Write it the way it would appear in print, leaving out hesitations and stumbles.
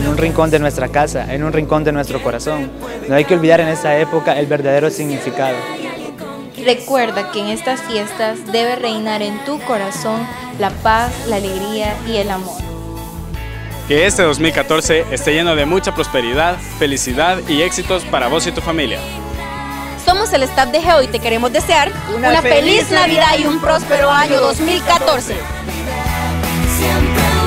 un rincón de nuestra casa, en un rincón de nuestro corazón. No hay que olvidar en esta época el verdadero significado. Recuerda que en estas fiestas debe reinar en tu corazón la paz, la alegría y el amor. Que este 2014 esté lleno de mucha prosperidad, felicidad y éxitos para vos y tu familia. Somos el staff de Geo y te queremos desear una feliz Navidad y un próspero año 2014. Siempre